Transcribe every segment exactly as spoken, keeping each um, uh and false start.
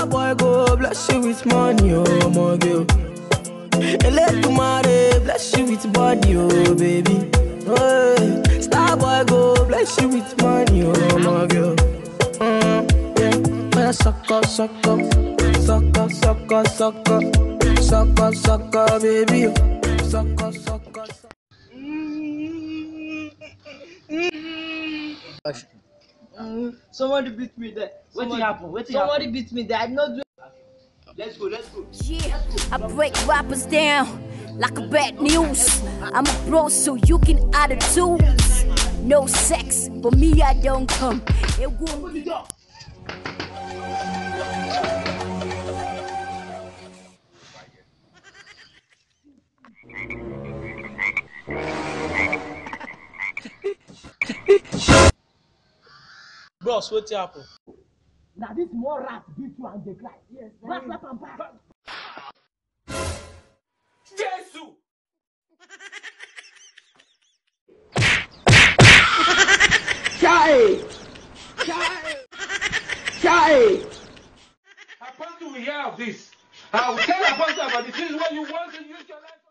Star boy go bless you with money, oh my girl. And let you marry, bless you with body, oh baby. Oh, Star boy go bless you with money, oh my girl. Mm, yeah, sucker, sucker, sucker, sucker, sucker, sucker, sucker, baby, sucker, sucker. Mm, somebody beat me there. What happened? What somebody happen? beat me there. I did not do. Let's go. Let's go. Yeah, I break rappers down like a bad news. I'm a bro, so you can add a two. No sex, but me I don't come. It won't be. Bros, what happened? Now this more rat beat you and they cry. Yes. Back, back, and back. Jesus! Chai! Chai! Chai! Apostle will hear of this. I will tell Apostle about this. This is what you want to use your life.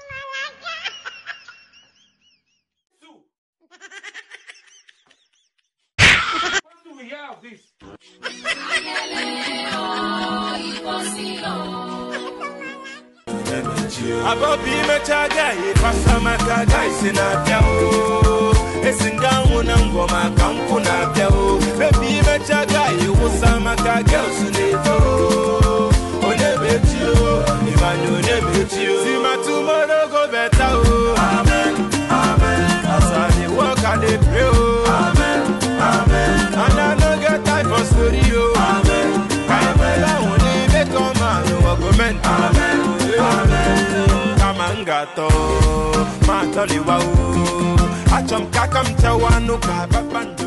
Apostle will hear of this. Abobi mechaga ifasa makaga isina piao esinga wona ngoma kanku na piao baby mechaga iwusa makaga usuneto onebetio imanu onebetio sima tomorrow go better oh amen amen as I walk and dey pray oh amen amen and I no get time for story oh amen amen I only make come man no argument amen Gato, Matoli Wow, Acham Kakam Tawano Kapapan.